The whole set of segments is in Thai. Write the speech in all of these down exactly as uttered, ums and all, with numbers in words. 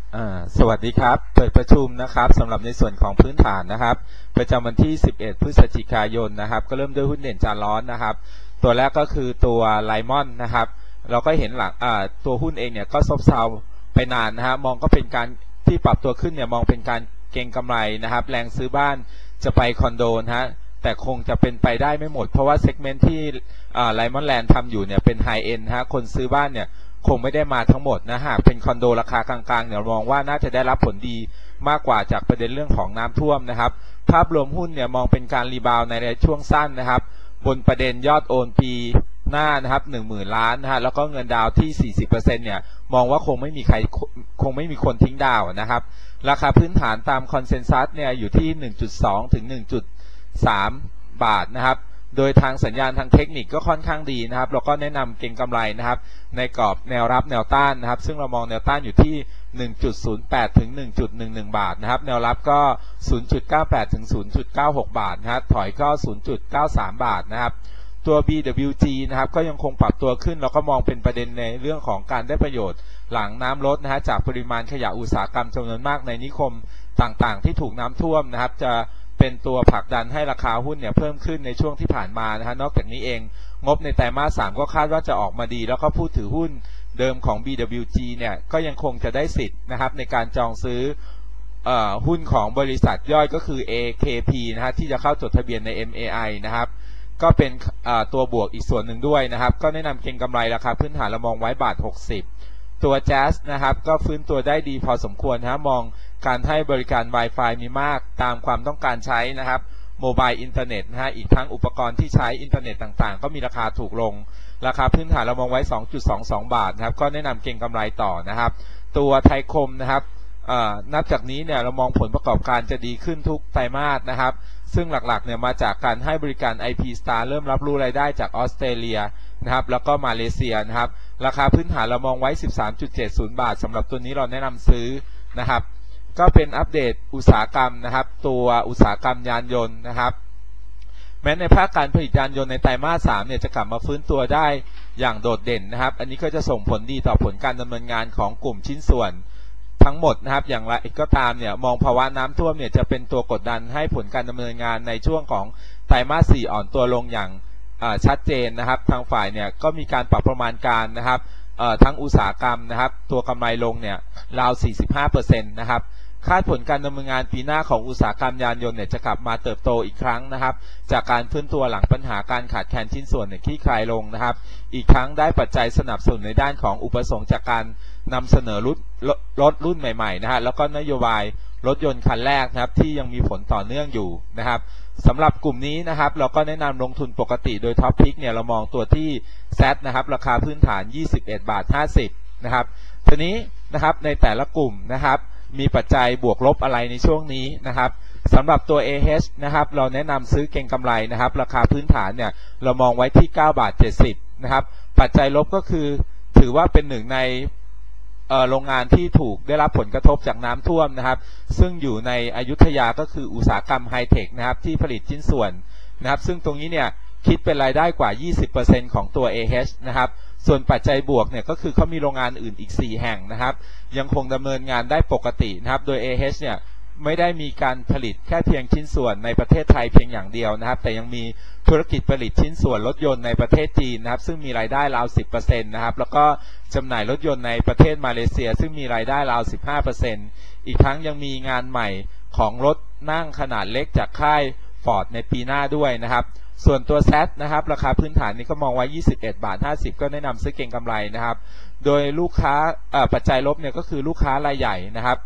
สวัสดีครับเปิดประชุมนะครับสำหรับในส่วนของพื้นฐานนะครับประจำวันที่สิบเอ็ดพฤศจิกายนนะครับก็เริ่มด้วยหุ้นเด่นจานร้อนนะครับตัวแรกก็คือตัวไลมอนนะครับเราก็เห็นหลังตัวหุ้นเองเนี่ยก็ซบเซาไปนานนะฮะมองก็เป็นการที่ปรับตัวขึ้นเนี่ยมองเป็นการเก็งกำไรนะครับแรงซื้อบ้านจะไปคอนโดนะฮะแต่คงจะเป็นไปได้ไม่หมดเพราะว่าเซกเมนต์ที่ไลมอนแลนด์ทำอยู่เนี่ยเป็นไฮเอ็นด์ฮะคนซื้อบ้านเนี่ยคงไม่ได้มาทั้งหมดนะหากเป็นคอนโดราคากลางๆเนี่ยมองว่าน่าจะได้รับผลดีมากกว่าจากประเด็นเรื่องของน้ำท่วมนะครับภาพรวมหุ้นเนี่ยมองเป็นการรีบาวในระยะช่วงสั้นนะครับบนประเด็นยอดโอนปีหน้านะครับหนึ่งหมื่นล้านนะฮะแล้วก็เงินดาวที่ สี่สิบเปอร์เซ็นต์ เนี่ยมองว่าคงไม่มีใครคงไม่มีคนทิ้งดาวนะครับราคาพื้นฐานตามคอนเซนแซสเนี่ยอยู่ที่ หนึ่งจุดสอง ถึง หนึ่งจุดสาม บาทนะครับโดยทางสัญญาณทางเทคนิคก็ค่อนข้างดีนะครับเราก็แนะนำเก็งกำไรนะครับในกรอบแนวรับแนวต้านนะครับซึ่งเรามองแนวต้านอยู่ที่ หนึ่งจุดศูนย์แปด ถึง หนึ่งจุดหนึ่งหนึ่ง บาทนะครับแนวรับก็ ศูนย์จุดเก้าแปด ถึง ศูนย์จุดเก้าหก บาทนะครับถอยก็ ศูนย์จุดเก้าสาม บาทนะครับตัว บี ดับเบิลยู จี นะครับก็ยังคงปรับตัวขึ้นเราก็มองเป็นประเด็นในเรื่องของการได้ประโยชน์หลังน้ำลดนะฮะจากปริมาณขยะอุตสาหกรรมจำนวนมากในนิคมต่างๆที่ถูกน้ำท่วมนะครับจะเป็นตัวผลักดันให้ราคาหุ้นเนี่ยเพิ่มขึ้นในช่วงที่ผ่านมานะฮะนอกจากนี้เองงบในไตรมาสสามก็คาดว่าจะออกมาดีแล้วก็ผู้ถือหุ้นเดิมของ บี ดับเบิลยู จี เนี่ยก็ยังคงจะได้สิทธิ์นะครับในการจองซื้อเอ่อหุ้นของบริษัทย่อยก็คือ เอ เค พี นะฮะที่จะเข้าจดทะเบียนใน เอ็ม เอ ไอ นะครับก็เป็นตัวบวกอีกส่วนหนึ่งด้วยนะครับก็แนะนำเก็งกำไรราคาพื้นฐานเรามองไว้บาทหกสิบตัว แจ๊ส นะครับก็ฟื้นตัวได้ดีพอสมควรนะมองการให้บริการ Wi-Fi มีมากตามความต้องการใช้นะครับโมบายอินเทอร์เน็ตนะฮะอีกทั้งอุปกรณ์ที่ใช้อินเทอร์เน็ตต่างๆก็มีราคาถูกลงราคาพื้นฐานเรามองไว้ สองจุดสองสอง บาทนะครับก็แนะนำเก็งกำไรต่อนะครับตัวไทยคมนะครับนับจากนี้เนี่ยเรามองผลประกอบการจะดีขึ้นทุกไตรมาสนะครับซึ่งหลักๆเนี่ยมาจากการให้บริการ ไอ พี Star เริ่มรับรู้รายได้จากออสเตรเลียนะครับแล้วก็มาเลเซียนะครับราคาพื้นฐานเรามองไว้ สิบสามจุดเจ็ดศูนย์ บาทสำหรับตัวนี้เราแนะนำซื้อนะครับก็เป็นอัปเดตอุตสาหกรรมนะครับตัวอุตสาหกรรมยานยนต์นะครับแม้ในภาคการผลิตยานยนต์ในไตรมาสสามเนี่ยจะกลับมาฟื้นตัวได้อย่างโดดเด่นนะครับอันนี้ก็จะส่งผลดีต่อผลการดำเนินงานของกลุ่มชิ้นส่วนทั้งหมดนะครับอย่างไรก็ตามเนี่ยมองภาวะน้ำท่วมเนี่ยจะเป็นตัวกดดันให้ผลการดำเนินงานในช่วงของไตรมาสสี่อ่อนตัวลงอย่างชัดเจนนะครับทางฝ่ายเนี่ยก็มีการปรับประมาณการนะครับทั้งอุตสาหกรรมนะครับตัวกำไรลงเนี่ยราว สี่สิบห้าเปอร์เซ็นต์ นะครับคาดผลการดำเนินงานปีหน้าของอุตสาหกรรมยานยนต์เนี่ยจะกลับมาเติบโตอีกครั้งนะครับจากการฟื้นตัวหลังปัญหาการขาดแคลนชิ้นส่วนเนี่ยคลี่คลายลงนะครับอีกทั้งได้ปัจจัยสนับสนุนในด้านของอุปสงค์จากการนำเสนอรถรถรุ่นใหม่ๆนะฮะแล้วก็นโยบายรถยนต์คันแรกนะครับที่ยังมีผลต่อเนื่องอยู่นะครับสำหรับกลุ่มนี้นะครับเราก็แนะนำลงทุนปกติโดยท็อปพิกเนี่ยเรามองตัวที่ แซด นะครับราคาพื้นฐานยี่สิบเอ็ดบาทห้าสิบนะครับทีนี้นะครับในแต่ละกลุ่มนะครับมีปัจจัยบวกลบอะไรในช่วงนี้นะครับสำหรับตัว เอ เอช นะครับเราแนะนำซื้อเก็งกำไรนะครับราคาพื้นฐานเนี่ยเรามองไว้ที่เก้าบาทเจ็ดสิบนะครับปัจจัยลบก็คือถือว่าเป็นหนึ่งในโรงงานที่ถูกได้รับผลกระทบจากน้ำท่วมนะครับซึ่งอยู่ในอยุธยาก็คืออุตสาหกรรมไฮเทคนะครับที่ผลิตชิ้นส่วนนะครับซึ่งตรงนี้เนี่ยคิดเป็นรายได้กว่า ยี่สิบเปอร์เซ็นต์ ของตัว เอ เอช นะครับส่วนปัจจัยบวกเนี่ยก็คือเขามีโรงงานอื่นอีกสี่แห่งนะครับยังคงดำเนินงานได้ปกตินะครับโดย เอ เอช เนี่ยไม่ได้มีการผลิตแค่เพียงชิ้นส่วนในประเทศไทยเพียงอย่างเดียวนะครับแต่ยังมีธุรกิจผลิตชิ้นส่วนรถยนต์ในประเทศจีนนะครับซึ่งมีรายได้ราว สิบเปอร์เซ็นต์ นะครับแล้วก็จำหน่ายรถยนต์ในประเทศมาเลเซียซึ่งมีรายได้ราว สิบห้าเปอร์เซ็นต์ อีกทั้งยังมีงานใหม่ของรถนั่งขนาดเล็กจากค่ายฟอร์ดในปีหน้าด้วยนะครับส่วนตัว แซด นะครับราคาพื้นฐานนี้ก็มองไว้ยี่สิบเอ็ดบาทห้าสิบก็แนะนำซื้อเก็งกำไรนะครับโดยลูกค้าปัจจัยลบเนี่ยก็คือลูกค้ารายใหญ่นะครับ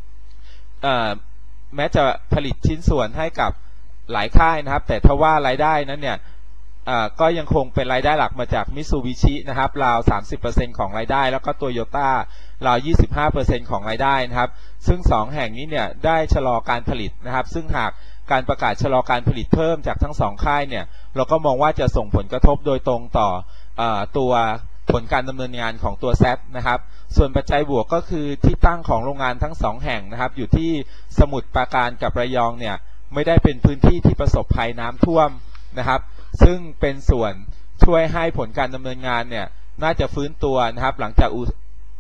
แม้จะผลิตชิ้นส่วนให้กับหลายค่ายนะครับแต่ถ้าว่ารายได้นั้นเนี่ยก็ยังคงเป็นรายได้หลักมาจากมิตซูบิชินะครับราว สามสิบเปอร์เซ็นต์ ของรายได้แล้วก็โตโยต้าราว ยี่สิบห้าเปอร์เซ็นต์ ของรายได้นะครับซึ่งสองแห่งนี้เนี่ยได้ชะลอการผลิตนะครับซึ่งหากการประกาศชะลอการผลิตเพิ่มจากทั้งสองค่ายเนี่ยเราก็มองว่าจะส่งผลกระทบโดยตรงต่อเอ่อตัวผลการดำเนินงานของตัว แซด นะครับส่วนปัจจัยบวกก็คือที่ตั้งของโรงงานทั้งสองแห่งนะครับอยู่ที่สมุทรปราการกับระยองเนี่ยไม่ได้เป็นพื้นที่ที่ประสบภัยน้ำท่วมนะครับซึ่งเป็นส่วนช่วยให้ผลการดำเนินงานเนี่ยน่าจะฟื้นตัวนะครับหลังจาก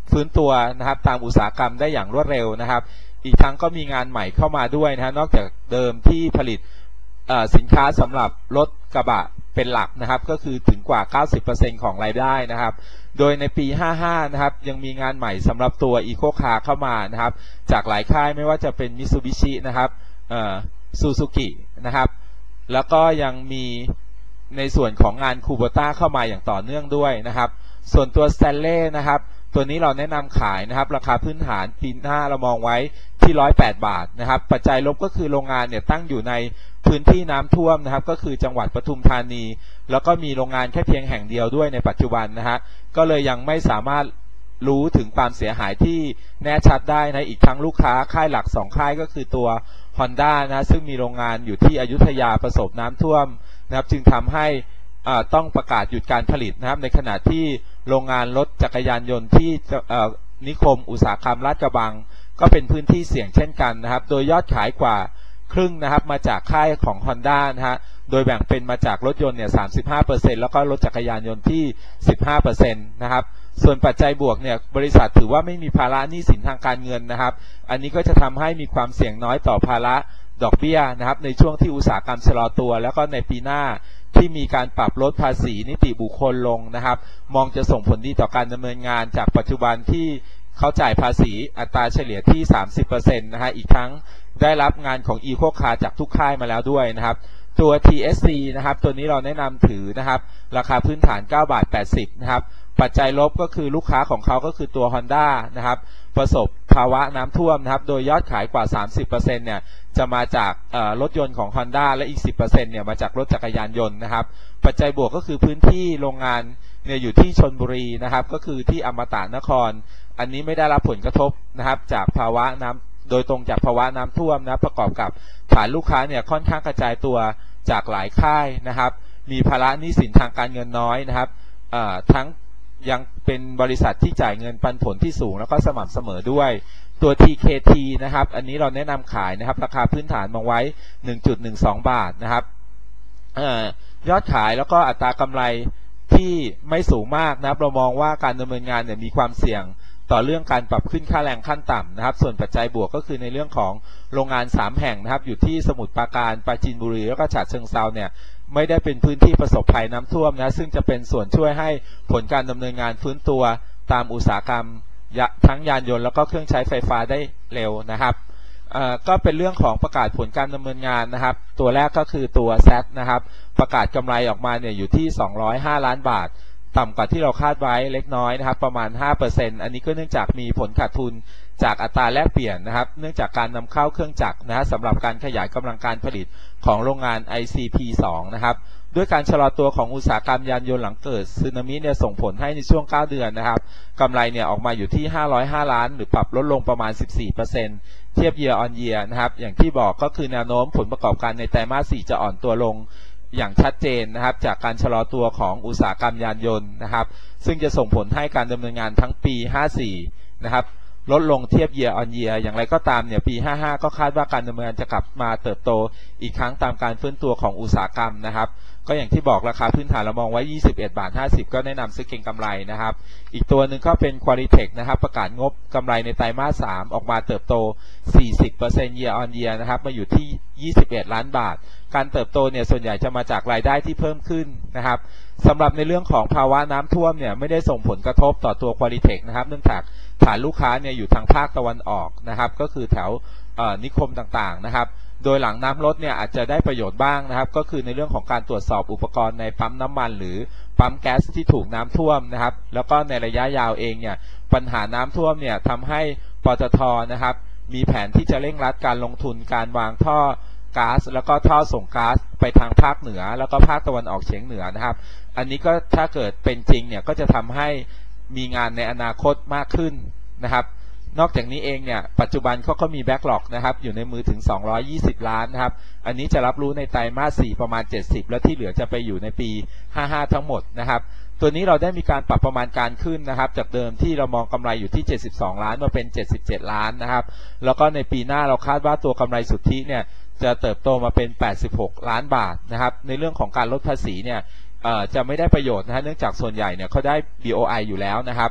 ฟื้นตัวนะครับตามอุตสาหกรรมได้อย่างรวดเร็วนะครับอีกทั้งก็มีงานใหม่เข้ามาด้วยนะฮะนอกจากเดิมที่ผลิตสินค้าสำหรับรถกระบะเป็นหลักนะครับก็คือถึงกว่า เก้าสิบเปอร์เซ็นต์ ของรายได้นะครับโดยในปีห้าสิบห้านะครับยังมีงานใหม่สำหรับตัว Eco Car เข้ามานะครับจากหลายค่ายไม่ว่าจะเป็น Mitsubishi นะครับซูซูกินะครับแล้วก็ยังมีในส่วนของงาน Kubota เข้ามาอย่างต่อเนื่องด้วยนะครับส่วนตัว Stanley นะครับตัวนี้เราแนะนำขายนะครับราคาพื้นฐานปีหน้าเรามองไว้ที่หนึ่งร้อยแปดบาทนะครับปัจจัยลบก็คือโรงงานเนี่ยตั้งอยู่ในพื้นที่น้ำท่วมนะครับก็คือจังหวัดปทุมธานีแล้วก็มีโรงงานแค่เพียงแห่งเดียวด้วยในปัจจุบันนะฮะก็เลยยังไม่สามารถรู้ถึงความเสียหายที่แน่ชัดได้นะอีกทั้งลูกค้าค่ายหลักสองค่ายก็คือตัว Honda นะซึ่งมีโรงงานอยู่ที่อยุธยาประสบน้ำท่วมนะครับจึงทำให้ต้องประกาศหยุดการผลิตนะครับในขณะที่โรงงานรถจักรยานยนต์ที่นิคมอุตสาหกรรมลาดกระบังก็เป็นพื้นที่เสี่ยงเช่นกันนะครับโดยยอดขายกว่าครึ่งนะครับมาจากค่ายของ Honda นะฮะโดยแบ่งเป็นมาจากรถยนต์เนี่ย สามสิบห้าเปอร์เซ็นต์ แล้วก็รถจักรยานยนต์ที่ สิบห้าเปอร์เซ็นต์ นะครับส่วนปัจจัยบวกเนี่ยบริษัทถือว่าไม่มีภาระหนี้สินทางการเงินนะครับอันนี้ก็จะทำให้มีความเสี่ยงน้อยต่อภาระดอกเบี้ยนะครับในช่วงที่อุตสาหกรรมชะลอตัวแล้วก็ในปีหน้าที่มีการปรับลดภาษีนิติบุคคลลงนะครับมองจะส่งผลดีต่อการดำเนินงานจากปัจจุบันที่เขาจ่ายภาษีอัตราเฉลี่ยที่ สามสิบเปอร์เซ็นต์ นะฮะอีกทั้งได้รับงานของ Eco Car จากทุกค่ายมาแล้วด้วยนะครับตัว ที เอส ซี นะครับตัวนี้เราแนะนำถือนะครับราคาพื้นฐานเก้าบาทแปดสิบนะครับปัจจัยลบก็คือลูกค้าของเขาก็คือตัว Honda นะครับประสบภาวะน้ำท่วมนะครับโดยยอดขายกว่า สามสิบเปอร์เซ็นต์ เนี่ยจะมาจากรถยนต์ของ Honda และอีก สิบเปอร์เซ็นต์ เนี่ยมาจากรถจักรยานยนต์นะครับปัจจัยบวกก็คือพื้นที่โรงงานเนี่ยอยู่ที่ชลบุรีนะครับก็คือที่อมตะนครอันนี้ไม่ได้รับผลกระทบนะครับจากภาวะน้ำโดยตรงจากภาวะน้ำท่วมนะประกอบกับฐานลูกค้าเนี่ยค่อนข้างกระจายตัวจากหลายค่ายนะครับมีภาระหนี้สินทางการเงินน้อยนะครับทั้งยังเป็นบริษัทที่จ่ายเงินปันผลที่สูงแล้วก็สม่ำเสมอด้วยตัว ที เค ที นะครับอันนี้เราแนะนำขายนะครับราคาพื้นฐานมองไว้ หนึ่งจุดหนึ่งสอง บาทนะครับยอดขายแล้วก็อัตรากำไรที่ไม่สูงมากนะครับเรามองว่าการดำเนินงานเนี่ยมีความเสี่ยงต่อเรื่องการปรับขึ้นค่าแรงขั้นต่ำนะครับส่วนปัจจัยบวกก็คือในเรื่องของโรงงานสามแห่งนะครับอยู่ที่สมุทรปราการปราจีนบุรีแล้วก็ฉะเชิงเทราเนี่ยไม่ได้เป็นพื้นที่ประสบภัยน้ำท่วมนะซึ่งจะเป็นส่วนช่วยให้ผลการดำเนินงานฟื้นตัวตามอุตสาหกรรมทั้งยานยนต์แล้วก็เครื่องใช้ไฟฟ้าได้เร็วนะครับก็เป็นเรื่องของประกาศผลการดำเนินงานนะครับตัวแรกก็คือตัว แซด นะครับประกาศกำไรออกมาเนี่ยอยู่ที่สองร้อยห้าล้านบาทต่ำกว่าที่เราคาดไว้เล็กน้อยนะครับประมาณ ห้าเปอร์เซ็นต์ อันนี้ก็เนื่องจากมีผลขาดทุนจากอัตราแลกเปลี่ยนนะครับเนื่องจากการนำเข้าเครื่องจักรนะฮะสำหรับการขยายกำลังการผลิตของโรงงาน ไอ ซี พี สอง นะครับด้วยการชะลอตัวของอุตสาหกรรมยานยนต์หลังเกิดสึนามิเนี่ยส่งผลให้ในช่วงเก้าเดือนนะครับกำไรเนี่ยออกมาอยู่ที่ห้าร้อยห้าล้านหรือปรับลดลงประมาณ สิบสี่เปอร์เซ็นต์ เทียบ year on year นะครับอย่างที่บอกก็คือแนวโน้มผลประกอบการในไตรมาสสี่จะอ่อนตัวลงอย่างชัดเจนนะครับจากการชะลอตัวของอุตสาหกรรมยานยนต์นะครับซึ่งจะส่งผลให้การดำเนินงานทั้งปีห้าสิบสี่นะครับลดลงเทียบ year on year อย่างไรก็ตามเนี่ยปีห้าสิบห้าก็คาดว่าการดำเนินงานจะกลับมาเติบโตอีกครั้งตามการฟื้นตัวของอุตสาหกรรมนะครับก็อย่างที่บอกราคาพื้นฐานเรามองไว้ยี่สิบเอ็ดบาทห้าสิบก็แนะนำซื้อเก็งกำไรนะครับอีกตัวหนึ่งก็เป็น Qualitech นะครับประกาศงบกำไรในไตรมาสสามออกมาเติบโต สี่สิบเปอร์เซ็นต์ year on year นะครับมาอยู่ที่ยี่สิบเอ็ดล้านบาทการเติบโตเนี่ยส่วนใหญ่จะมาจากรายได้ที่เพิ่มขึ้นนะครับสำหรับในเรื่องของภาวะน้ำท่วมเนี่ยไม่ได้ส่งผลกระทบต่อตัว Qualitech นะครับเนื่องจากฐานลูกค้าเนี่ยอยู่ทางภาคตะวันออกนะครับก็คือแถวนิคมต่างๆนะครับโดยหลังน้ำลดเนี่ยอาจจะได้ประโยชน์บ้างนะครับก็คือในเรื่องของการตรวจสอบอุปกรณ์ในปั๊มน้ำมันหรือปั๊มแก๊สที่ถูกน้ำท่วมนะครับแล้วก็ในระยะยาวเองเนี่ยปัญหาน้ำท่วมเนี่ยทำให้ปตท.นะครับมีแผนที่จะเร่งรัดการลงทุนการวางท่อก๊าซแล้วก็ท่อส่งก๊าซไปทางภาคเหนือแล้วก็ภาคตะวันออกเฉียงเหนือนะครับอันนี้ก็ถ้าเกิดเป็นจริงเนี่ยก็จะทำให้มีงานในอนาคตมากขึ้นนะครับนอกจากนี้เองเนี่ยปัจจุบันเขาก็มีแบ็กหลอกนะครับอยู่ในมือถึงสองร้อยยี่สิบล้านนะครับอันนี้จะรับรู้ในไตรมาสสี่ประมาณเจ็ดสิบแล้วที่เหลือจะไปอยู่ในปีห้าสิบห้าทั้งหมดนะครับตัวนี้เราได้มีการปรับประมาณการขึ้นนะครับจากเดิมที่เรามองกำไรอยู่ที่เจ็ดสิบสองล้านมาเป็นเจ็ดสิบเจ็ดล้านนะครับแล้วก็ในปีหน้าเราคาดว่าตัวกำไรสุทธิเนี่ยจะเติบโตมาเป็นแปดสิบหกล้านบาทนะครับในเรื่องของการลดภาษีเนี่ยจะไม่ได้ประโยชน์นะฮะเนื่องจากส่วนใหญ่เนี่ยเขาได้ บี โอ ไอ อยู่แล้วนะครับ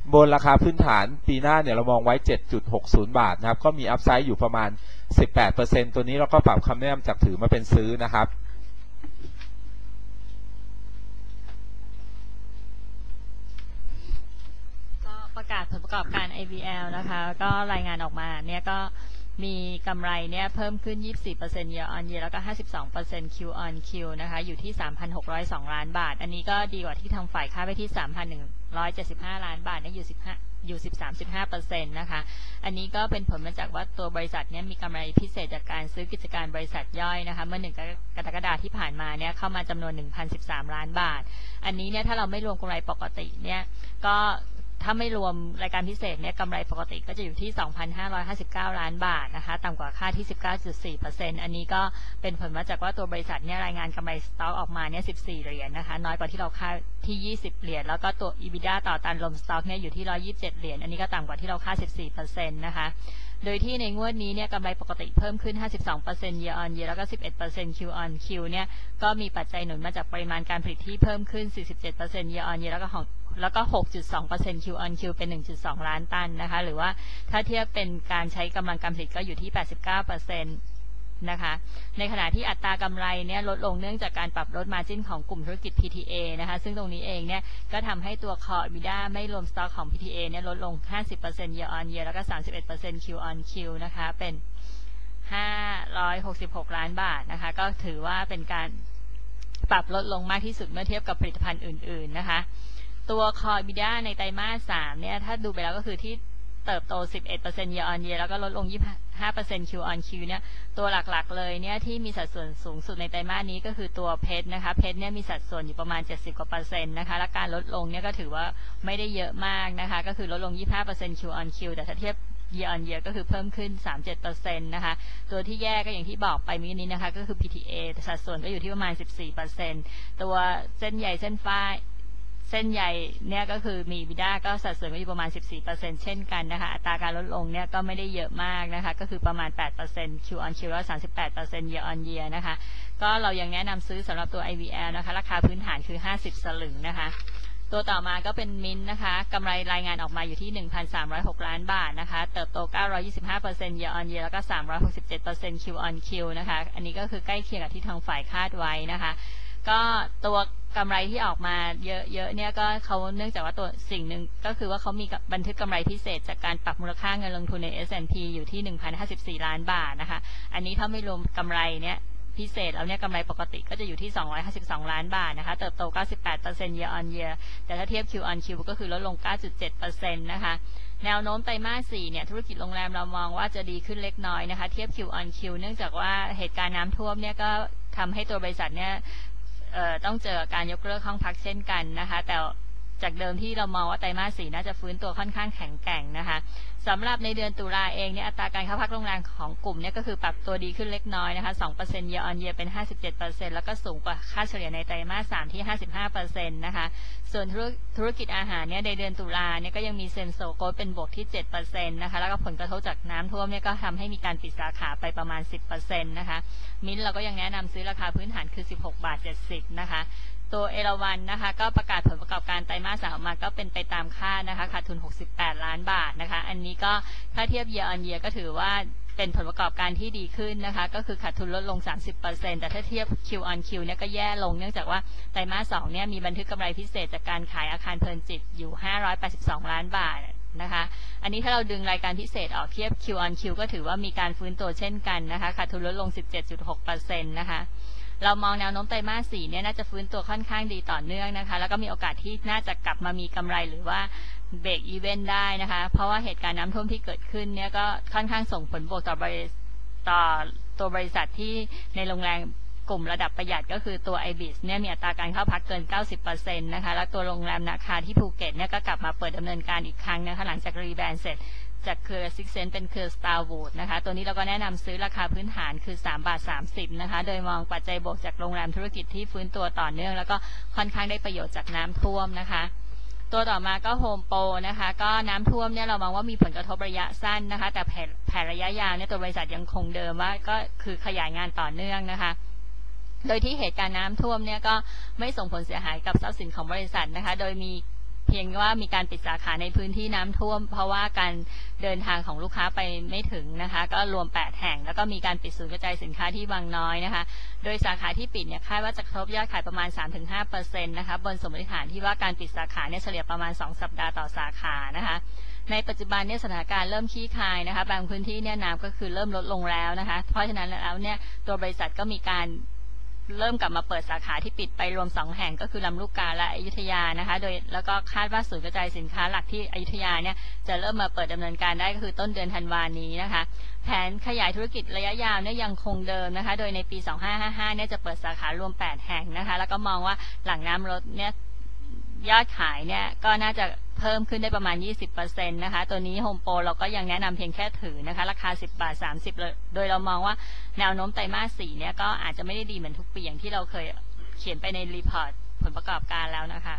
บนราคาพื้นฐานปีหน้าเนี่ยเรามองไว้ เจ็ดจุดหกศูนย์ บาทนะครับก็มีอัพไซด์อยู่ประมาณ สิบแปดเปอร์เซ็นต์ ตัวนี้เราก็ปรับคำแนะนำจากถือมาเป็นซื้อนะครับก็ประกาศผลประกอบการ ไอ วี แอล นะคะก็รายงานออกมาเนี่ยก็มีกำไรเนี่ยเพิ่มขึ้น ยี่สิบสี่เปอร์เซ็นต์ year on year แล้วก็ ห้าสิบสองเปอร์เซ็นต์ Q on Q นะคะอยู่ที่ สามพันหกร้อยสอง ล้านบาทอันนี้ก็ดีกว่าที่ทางฝ่ายคาดไว้ที่ สามพันหนึ่งร้อยเจ็ดสิบห้า ล้านบาทเนี่ยอยู่15อยู่ สิบสามจุดห้าเปอร์เซ็นต์ นะคะอันนี้ก็เป็นผลมาจากว่าตัวบริษัทเนี่ยมีกำไรพิเศษจากการซื้อกิจการบริษัทย่อยนะคะเมื่อหนึ่งกรกฎาคมที่ผ่านมาเนี่ยเข้ามาจำนวน หนึ่งพันสิบสาม ล้านบาทอันนี้เนี่ยถ้าเราไม่รวมกำไรปกติเนี่ยก็ถ้าไม่รวมรายการพิเศษเนี่ยกำไรปกติก็จะอยู่ที่ สองพันห้าร้อยห้าสิบเก้า ล้านบาทนะคะต่ำกว่าคาดที่ สิบเก้าจุดสี่เปอร์เซ็นต์ อันนี้ก็เป็นผลมาจากว่าตัวบริษัทเนี่ยรายงานกำไรสต็อกออกมาเนี่ยสิบสี่เหรียญนะคะน้อยกว่าที่เราคาดที่ยี่สิบเหรียญแล้วก็ตัว EBITDA ต่อตันรวมสต็อกเนี่ยอยู่ที่หนึ่งร้อยยี่สิบเจ็ดเหรียญอันนี้ก็ต่ำกว่าที่เราคาด สิบสี่เปอร์เซ็นต์ นะคะโดยที่ในงวดนี้เนี่ยกำไรปกติเพิ่มขึ้น ห้าสิบสองเปอร์เซ็นต์ year on year แล้วก็ สิบเอ็ดเปอร์เซ็นต์ Q on Q เนี่ยก็มีปัจจัยหนุนมาจากปริมาณการผลิตที่เพิ่มขึ้น สี่สิบเจ็ดเปอร์เซ็นต์ year on year แล้วก็ของแล้วก็ หกจุดสองเปอร์เซ็นต์ Q on Q เป็น หนึ่งจุดสอง ล้านตันนะคะหรือว่าถ้าเทียบเป็นการใช้กำลังการผลิตก็อยู่ที่ แปดสิบเก้าเปอร์เซ็นต์ นะคะในขณะที่อัตรากำไรเนี่ยลดลงเนื่องจากการปรับลด margin ของกลุ่มธุรกิจ พี ที เอ นะคะซึ่งตรงนี้เองเนี่ยก็ทำให้ตัว Core EBITDA ไม่รวมสต็อกของ พี ที เอ เนี่ยลดลง ห้าสิบเปอร์เซ็นต์ year on year แล้วก็ สามสิบเอ็ดเปอร์เซ็นต์ Q on Q นะคะเป็น ห้าร้อยหกสิบหก ล้านบาทนะคะก็ถือว่าเป็นการปรับลดลงมากที่สุดเมื่อเทียบกับผลิตภัณฑ์อื่นๆนะคะตัว Core EBITDA ในไตรมาสสามเนี่ยถ้าดูไปแล้วก็คือที่เติบโต สิบเอ็ดเปอร์เซ็นต์ year on year แล้วก็ลดลง ยี่สิบห้าเปอร์เซ็นต์ Q on Q เนี่ยตัวหลักๆเลยเนี่ยที่มีสัดส่วนสูงสุดในไตรมาสนี้ก็คือตัวเพชรนะคะเพชรเนี่ยมีสัดส่วนอยู่ประมาณเจ็ดสิบกว่าเปอร์เซ็นต์นะคะและการลดลงเนี่ยก็ถือว่าไม่ได้เยอะมากนะคะก็คือลดลง ยี่สิบห้าเปอร์เซ็นต์ Q on Q แต่ถ้าเทียบ year on year ก็คือเพิ่มขึ้น สามสิบเจ็ดเปอร์เซ็นต์ นะคะตัวที่แย่ก็อย่างที่บอกไปเมื่อนี้นะคะก็คือ พี ที เอ สัดส่วนก็อยู่ที่ประมาณ สิบสี่เปอร์เซ็นต์ ตัวเส้นใหญ่เส้นฝ้ายเส้นใหญ่เนี่ยก็คือมี EBITDA ก็สัดส่วนก็อยู่ประมาณ สิบสี่เปอร์เซ็นต์ เช่นกันนะคะอัตราการลดลงเนี่ยก็ไม่ได้เยอะมากนะคะก็คือประมาณ แปดเปอร์เซ็นต์ Q on Q แล้ว สามสิบแปดเปอร์เซ็นต์ year on year นะคะก็เรายังแนะนำซื้อสำหรับตัว ไอ วี แอล นะคะราคาพื้นฐานคือห้าสิบสลึงนะคะตัวต่อมาก็เป็นมินท์นะคะกำไรรายงานออกมาอยู่ที่ หนึ่งพันสามร้อยหก ล้านบาทนะคะเติบโต เก้าร้อยยี่สิบห้าเปอร์เซ็นต์ year on year แล้วก็ สามร้อยหกสิบเจ็ดเปอร์เซ็นต์ Q on Q นะคะอันนี้ก็คือใกล้เคียงกับที่ทางฝ่ายคาดไว้นะคะก็ตัวกำไรที่ออกมาเยอะๆเนี่ยก็เขาเนื่องจากว่าตัวสิ่งหนึ่งก็คือว่าเขามีบันทึกกำไรพิเศษจากการปรับมูลค่าเงินลงทุนใน เอส แอนด์ พี อยู่ที่ หนึ่งพันห้าสิบสี่ ล้านบาทนะคะอันนี้ถ้าไม่รวมกำไรเนี่ยพิเศษแล้วเนี่ยกำไรปกติก็จะอยู่ที่สองร้อยห้าสิบสองล้านบาทนะคะเติบโต เก้าสิบแปดเปอร์เซ็นต์ year on year แต่ถ้าเทียบ Q on Q ก็คือลดลง เก้าจุดเจ็ดเปอร์เซ็นต์ นะคะแนวโน้มไตรมาสสี่เนี่ยธุรกิจโรงแรมเรามองว่าจะดีขึ้นเล็กน้อยนะคะเทียบ Q on Q เนื่องจากว่าเหตุการณ์น้ำท่วมเนี่ยก็ทำให้ตัวบริษัทเนี่ยต้องเจอการยกเลิกห้องพักเช่นกันนะคะแต่จากเดิมที่เรามองว่าไตรมาสสี่น่าจะฟื้นตัวค่อนข้างแข็งแกร่งนะคะสำหรับในเดือนตุลาเองเนี่ยอัตราการเข้าพักโรงแรมของกลุ่มเนี่ยก็คือปรับตัวดีขึ้นเล็กน้อยนะคะ สองเปอร์เซ็นต์ year on year เป็น ห้าสิบเจ็ดเปอร์เซ็นต์ แล้วก็สูงกว่าค่าเฉลี่ยในไตรมาสสามที่ ห้าสิบห้าเปอร์เซ็นต์ นะคะส่วนธุรกิจอาหารเนี่ยในเดือนตุลาเนี่ยก็ยังมีเซมโซโกลเป็นบวกที่ เจ็ดเปอร์เซ็นต์ นะคะแล้วก็ผลกระทบจากน้ำท่วมเนี่ยก็ทำให้มีการปิดสาขาไปประมาณ สิบเปอร์เซ็นต์ นะคะมิ้นเราก็ยังแนะนำซื้อราคาพื้นฐานคือ สิบหกบาทเจ็ดสิบนะคะตัวเอราวัณนะคะก็ประกาศผลประกอบการไตรมาสสามออกมาก็เป็นไปตามคาดนะคะขาดทุนหกสิบแปดล้านบาทนะคะอันนี้ก็ถ้าเทียบ year on year ก็ถือว่าเป็นผลประกอบการที่ดีขึ้นนะคะก็คือขาดทุนลดลง สามสิบเปอร์เซ็นต์ แต่ถ้าเทียบ Q on Q เนี่ยก็แย่ลงเนื่องจากว่าไตรมาสสองเนี่ยมีบันทึกกำไรพิเศษจากการขายอาคารเพลินจิตอยู่ห้าร้อยแปดสิบสองล้านบาทนะคะอันนี้ถ้าเราดึงรายการพิเศษออกเทียบ Q on Q ก็ถือว่ามีการฟื้นตัวเช่นกันนะคะขาดทุนลดลง สิบเจ็ดจุดหกเปอร์เซ็นต์ นะคะเรามองแนวโน้มไตรมาสสี่เนี่ยน่าจะฟื้นตัวค่อนข้างดีต่อเนื่องนะคะแล้วก็มีโอกาสที่น่าจะกลับมามีกำไรหรือว่าเบรกอีเวนต์ได้นะคะเพราะว่าเหตุการณ์น้ำท่วมที่เกิดขึ้นเนี่ยก็ค่อนข้างส่งผลบวกต่อบริษัทต่อตัวบริษัทที่ในโรงแรมกลุ่มระดับประหยัดก็คือตัว ไอ บี ไอ เอส เนี่ยมีอัตราการเข้าพักเกิน เก้าสิบเปอร์เซ็นต์ นะคะแล้วตัวโรงแรมนาคาที่ภูเก็ตเนี่ยก็กลับมาเปิดดำเนินการอีกครั้งนะคะหลังจากรีแบรนด์เสร็จจากเครือ Six Sense เป็นเครือ Starwood นะคะตัวนี้เราก็แนะนำซื้อราคาพื้นฐานคือสามบาทสามสิบนะคะโดยมองปัจจัยบวกจากโรงแรมธุรกิจที่ฟื้นตัวต่อเนื่องแล้วก็ค่อนข้างได้ประโยชน์จากน้ำท่วมนะคะตัวต่อมาก็ Home Pro นะคะก็น้ำท่วมเนี่ยเรามองว่ามีผลกระทบระยะสั้นนะคะแต่แผนแผนระยะยาวเนี่ยตัวบริษัทยังคงเดิมว่าก็คือขยายงานต่อเนื่องนะคะโดยที่เหตุการณ์น้ำท่วมเนี่ยก็ไม่ส่งผลเสียหายกับทรัพย์สินของบริษัทนะคะโดยมี พีพียงว่ามีการปิดสาขาในพื้นที่น้ำท่วมเพราะว่าการเดินทางของลูกค้าไปไม่ถึงนะคะก็รวมแปดแห่งแล้วก็มีการปิดศูนย์กระจายสินค้าที่บางน้อยนะคะโดยสาขาที่ปิดเนี่ยคาดว่าจะกระทบยอดขายประมาณ สามถึงห้าเปอร์เซ็นต์ นะคะบนสมมติฐานที่ว่าการปิดสาขาเนี่ยเฉลี่ยประมาณสองสัปดาห์ต่อสาขานะคะในปัจจุบันเนี่ยสถานการณ์เริ่มคลี่คลายนะคะบางพื้นที่เนี่ยน้ำก็คือเริ่มลดลงแล้วนะคะเพราะฉะนั้นแล้วเนี่ยตัวบริษัทก็มีการเริ่มกลับมาเปิดสาขาที่ปิดไปรวมสองแห่งก็คือลำลูกกาและอยุธยานะคะโดยแล้วก็คาดว่าศูนย์กระจายสินค้าหลักที่อยุธยาเนี่ยจะเริ่มมาเปิดดำเนินการได้ก็คือต้นเดือนธันวาคมนี้นะคะแผนขยายธุรกิจระยะยาวเนี่ยยังคงเดิมนะคะโดยในปีสองพันห้าร้อยห้าสิบห้าเนี่ยจะเปิดสาขารวมแปดแห่งนะคะแล้วก็มองว่าหลังน้ำลดเนี่ยยอดขายเนี่ยก็น่าจะเพิ่มขึ้นได้ประมาณ ยี่สิบเปอร์เซ็นต์ นะคะตัวนี้โฮมโปรเราก็ยังแนะนำเพียงแค่ถือนะคะราคาสิบบาทสามสิบเลยโดยเรามองว่าแนวโน้มไตรมาสสี่เนี่ยก็อาจจะไม่ได้ดีเหมือนทุกปีอย่างที่เราเคยเขียนไปในรีพอร์ตผลประกอบการแล้วนะคะ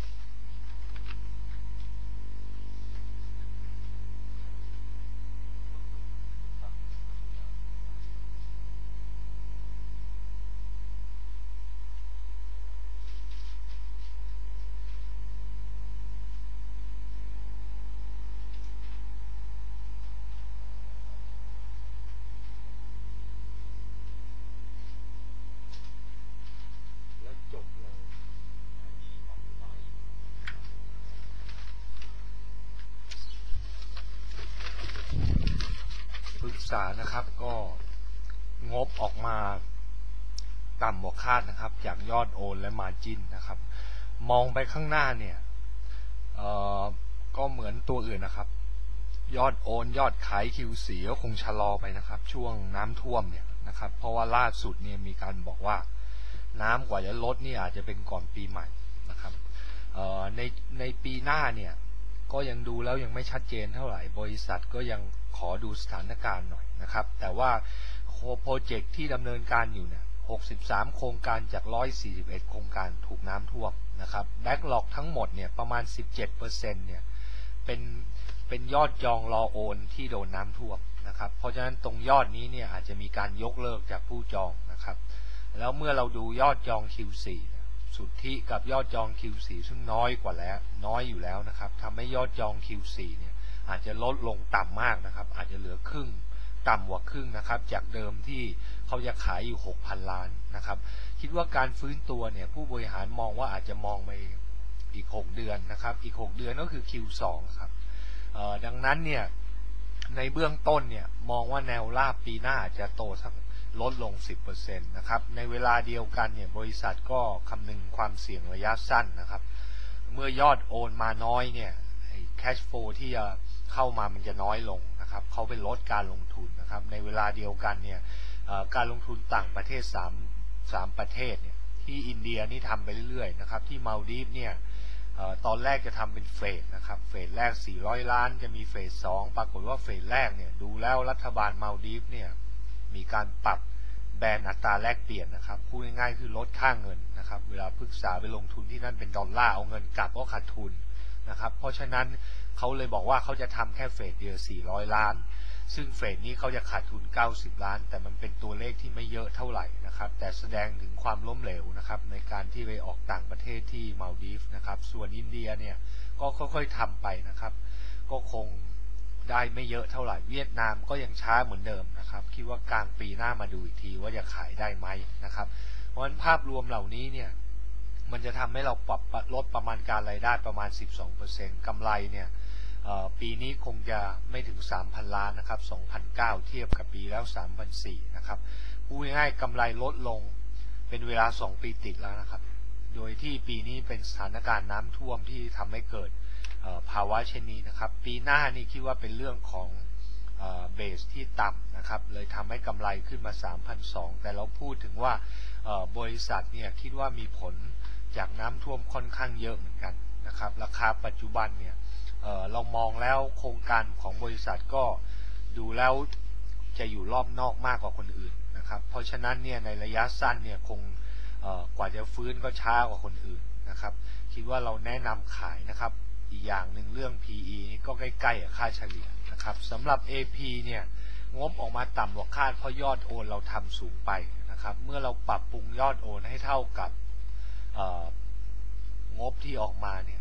ปรึกษานะครับก็งบออกมาต่ำกว่าคาดนะครับจากยอดโอนและมาร์จิ้นนะครับมองไปข้างหน้าเนี่ยเอ่อก็เหมือนตัวอื่นนะครับยอดโอนยอดขาย คิว โฟร์ ก็คงชะลอไปนะครับช่วงน้ำท่วมเนี่ยนะครับเพราะว่าล่าสุดเนี่ยมีการบอกว่าน้ำกว่าจะลดนี่อาจจะเป็นก่อนปีใหม่นะครับเอ่อในในปีหน้าเนี่ยก็ยังดูแล้วยังไม่ชัดเจนเท่าไหร่บริษัทก็ยังขอดูสถานการณ์หน่อยนะครับแต่ว่าโปรเจกต์ที่ดำเนินการอยู่เนี่ยหกสิบสามโครงการจากหนึ่งร้อยสี่สิบเอ็ดโครงการถูกน้ำท่วมนะครับแบ็กหลอกทั้งหมดเนี่ยประมาณ สิบเจ็ดเปอร์เซ็นต์ เนี่ยเป็นเป็นยอดจองรอโอนที่โดนน้ำท่วมนะครับเพราะฉะนั้นตรงยอดนี้เนี่ยอาจจะมีการยกเลิกจากผู้จองนะครับแล้วเมื่อเราดูยอดจอง คิว โฟร์ สุทธิกับยอดจอง คิว โฟร์ ซึ่งน้อยกว่าแล้วน้อยอยู่แล้วนะครับทำให้ยอดจอง คิว โฟร์ เนี่ยอาจจะลดลงต่ำมากนะครับอาจจะเหลือครึ่งต่ำกว่าครึ่งนะครับจากเดิมที่เขาจะขายอยู่ หกพัน ล้านนะครับคิดว่าการฟื้นตัวเนี่ยผู้บริหารมองว่าอาจจะมองไปอีกหกเดือนนะครับอีกหกเดือนก็คือ คิว ทู ครับดังนั้นเนี่ยในเบื้องต้นเนี่ยมองว่าแนวราบปีหน้าอาจจะโตสักลดลง สิบเปอร์เซ็นต์ นะครับในเวลาเดียวกันเนี่ยบริษัทก็คำนึงความเสี่ยงระยะสั้นนะครับเมื่อยอดโอนมาน้อยเนี่ยแคชโฟลที่จะเข้ามามันจะน้อยลงนะครับเขาไปลดการลงทุนนะครับในเวลาเดียวกันเนี่ยการลงทุนต่างประเทศสาม สามประเทศเนี่ยที่อินเดียนี่ทำไปเรื่อยๆนะครับที่มาลดีฟเนี่ยตอนแรกจะทำเป็นเฟสนะครับเฟสแรกสี่ร้อยล้านจะมีเฟสสองปรากฏว่าเฟสแรกเนี่ยดูแล้วรัฐบาลมาลดีฟเนี่ยมีการปรับแบนอัตราแลกเปลี่ยนนะครับพูดง่ายๆคือลดค่าเงินนะครับเวลาปรึกษาไปลงทุนที่นั่นเป็นดอลลาร์เอาเงินกลับก็ขาดทุนนะครับเพราะฉะนั้นเขาเลยบอกว่าเขาจะทำแค่เฟสเดียวสี่ร้อยล้านซึ่งเฟสนี้เขาจะขาดทุนเก้าสิบล้านแต่มันเป็นตัวเลขที่ไม่เยอะเท่าไหร่นะครับแต่แสดงถึงความล้มเหลวนะครับในการที่ไปออกต่างประเทศที่มาลดีฟนะครับส่วนอินเดียเนี่ยก็ค่อยๆทำไปนะครับก็คงได้ไม่เยอะเท่าไหร่เวียดนามก็ยังช้าเหมือนเดิมนะครับคิดว่ากลางปีหน้ามาดูอีกทีว่าจะขายได้ไหมนะครับเพราะฉะนั้นภาพรวมเหล่านี้เนี่ยมันจะทำให้เราปรับลดประมาณการรายได้ประมาณ สิบสองเปอร์เซ็นต์ กำไรเนี่ยปีนี้คงจะไม่ถึง สามพัน ล้านนะครับ สองพันเก้า เทียบกับปีแล้ว สามพันสี่ร้อย นะครับพูดง่ายๆกำไรลดลงเป็นเวลาสองปีติดแล้วนะครับโดยที่ปีนี้เป็นสถานการณ์น้ำท่วมที่ทำให้เกิดภาวะเช่นนี้นะครับปีหน้านี่คิดว่าเป็นเรื่องของเบสที่ต่ำนะครับเลยทำให้กำไรขึ้นมา สามพันสองร้อย แต่เราพูดถึงว่าบริษัทเนี่ยคิดว่ามีผลจากน้ำท่วมค่อนข้างเยอะเหมือนกันนะครับราคาปัจจุบันเนี่ย เอ่อ เรามองแล้วโครงการของบริษัทก็ดูแล้วจะอยู่รอบนอกมากกว่าคนอื่นนะครับเพราะฉะนั้นเนี่ยในระยะสั้นเนี่ยคงกว่าจะฟื้นก็ช้ากว่าคนอื่นนะครับคิดว่าเราแนะนำขายนะครับอีกอย่างหนึ่งเรื่อง พี อี นี่ก็ใกล้ๆกับค่าเฉลี่ยนะครับสำหรับ เอ พี เนี่ยงบออกมาต่ำกว่าคาดเพราะยอดโอนเราทำสูงไปนะครับเมื่อเราปรับปรุงยอดโอนให้เท่ากับงบที่ออกมาเนี่ย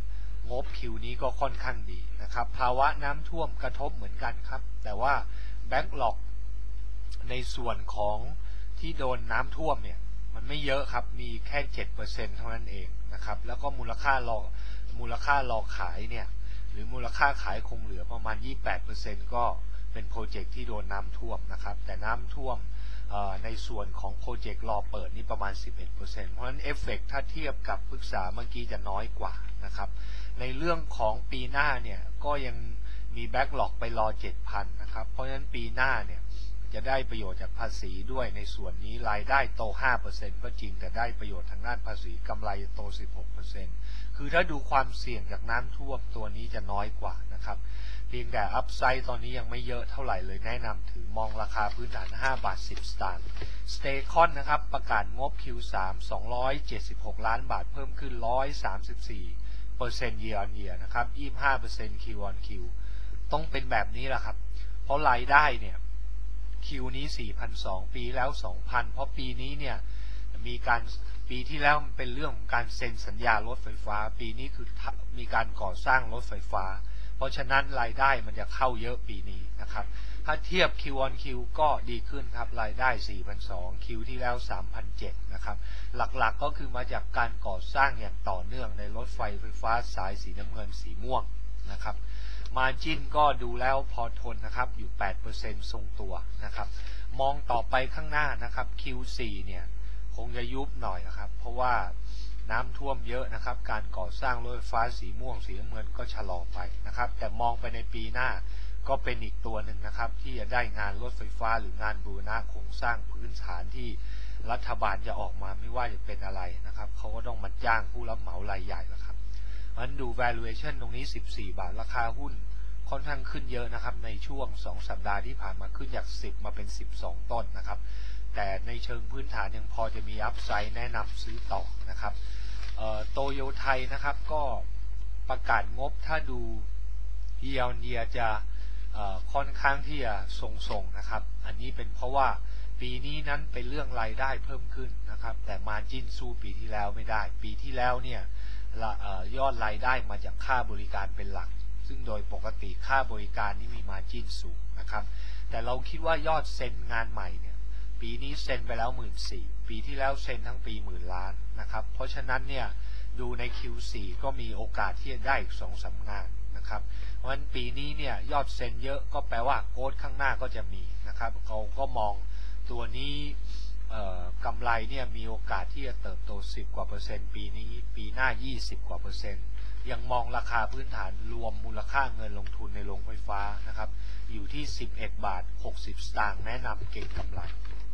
งบคิวนี้ก็ค่อนข้างดีนะครับภาวะน้ำท่วมกระทบเหมือนกันครับแต่ว่าแบ็กหลอกในส่วนของที่โดนน้ำท่วมเนี่ยมันไม่เยอะครับมีแค่ เจ็ดเปอร์เซ็นต์ เท่านั้นเองนะครับแล้วก็มูลค่ารอมูลค่ารอขายเนี่ยหรือมูลค่าขายคงเหลือประมาณ ยี่สิบแปดเปอร์เซ็นต์ ก็เป็นโปรเจกต์ที่โดนน้ำท่วมนะครับแต่น้ำท่วมในส่วนของโปรเจกต์รอเปิดนี่ประมาณ สิบเอ็ดเปอร์เซ็นต์ เพราะฉะนั้นเอฟเฟกต์ถ้าเทียบกับพฤกษาเมื่อกี้จะน้อยกว่านะครับในเรื่องของปีหน้าเนี่ยก็ยังมีแบ็กหลอกไปรอ เจ็ดพัน นะครับเพราะฉะนั้นปีหน้าเนี่ยจะได้ประโยชน์จากภาษีด้วยในส่วนนี้รายได้โต ห้าเปอร์เซ็นต์ ก็จริงแต่ได้ประโยชน์ทางด้านภาษีกำไรโต สิบหกเปอร์เซ็นต์ คือถ้าดูความเสี่ยงจากน้ำท่วมตัวนี้จะน้อยกว่านะครับเพียงแต่อัพไซด์ตอนนี้ยังไม่เยอะเท่าไหร่เลยแนะนำถือมองราคาพื้นฐานห้าบาทสิบสตางค์สเตคอนนะครับประกาศงบ คิว สาม สองร้อยเจ็ดสิบหกล้านบาทเพิ่มขึ้น หนึ่งร้อยสามสิบสี่เปอร์เซ็นต์ year on year นะครับ ยี่สิบห้าเปอร์เซ็นต์ Q on Q ต้องเป็นแบบนี้แหละครับเพราะรายได้เนี่ยคิวนี้ สี่พันสองร้อย ปีแล้ว สองพัน เพราะปีนี้เนี่ยมีการปีที่แล้วมันเป็นเรื่องของการเซ็นสัญญารถไฟฟ้าปีนี้คือมีการก่อสร้างรถไฟฟ้าเพราะฉะนั้นรายได้มันจะเข้าเยอะปีนี้นะครับถ้าเทียบ Q on Q ก็ดีขึ้นครับรายได้ สี่พันสองร้อย คิวที่แล้ว สามพันเจ็ดร้อย นะครับหลักๆก็คือมาจากการก่อสร้างอย่างต่อเนื่องในรถไฟไฟฟ้าสายสีน้ำเงินสีม่วงนะครับมาร์จิ้นก็ดูแล้วพอทนนะครับอยู่ แปดเปอร์เซ็นต์ ทรงตัวนะครับมองต่อไปข้างหน้านะครับ คิว โฟร์ เนี่ยคงจะยุบหน่อยนะครับเพราะว่าน้ำท่วมเยอะนะครับการก่อสร้างรถไฟฟ้าสีม่วงสีน้ำเงินก็ชะลอไปนะครับแต่มองไปในปีหน้าก็เป็นอีกตัวหนึ่งนะครับที่จะได้งานรถไฟฟ้าหรืองานบูรณะโครงสร้างพื้นฐานที่รัฐบาลจะออกมาไม่ว่าจะเป็นอะไรนะครับเขาก็ต้องมาจ้างผู้รับเหมารายใหญ่แล้วครับมันดู valuation ตรงนี้สิบสี่บาทราคาหุ้นค่อนข้างขึ้นเยอะนะครับในช่วงสองสัปดาห์ที่ผ่านมาขึ้นจากสิบมาเป็นสิบสองต้นนะครับแต่ในเชิงพื้นฐานยังพอจะมีอัพไซด์แนะนำซื้อต่อนะครับโตโยไทยนะครับก็ประกาศงบถ้าดูเยียร์เยียจะค่อนข้างที่จะทรงๆนะครับอันนี้เป็นเพราะว่าปีนี้นั้นเป็นเรื่องรายได้เพิ่มขึ้นนะครับแต่มาร์จิ้นสู้ปีที่แล้วไม่ได้ปีที่แล้วเนี่ยยอดรายได้มาจากค่าบริการเป็นหลักซึ่งโดยปกติค่าบริการนี่มีมาร์จิ้นสูงนะครับแต่เราคิดว่ายอดเซ็นงานใหม่เนี่ยปีนี้เซ็นไปแล้ว หนึ่งหมื่นสี่พัน ปีที่แล้วเซ็นทั้งปีหมื่นล้านนะครับเพราะฉะนั้นเนี่ยดูใน คิว โฟร์ ก็มีโอกาสที่จะได้อีก สองสาม งานนะครับเพราะฉะนั้นปีนี้เนี่ยยอดเซ็นเยอะก็แปลว่าโกรทข้างหน้าก็จะมีนะครับเราก็มองตัวนี้กำไรเนี่ยมีโอกาสที่จะเติบโตสิบกว่าเปอร์เซ็นต์ปีนี้ปีหน้ายี่สิบกว่าเปอร์เซ็นต์ยังมองราคาพื้นฐานรวมมูลค่าเงินลงทุนในโรงไฟฟ้านะครับอยู่ที่สิบเอ็ดบาทหกสิบสตางค์แนะนำเก็งกำไร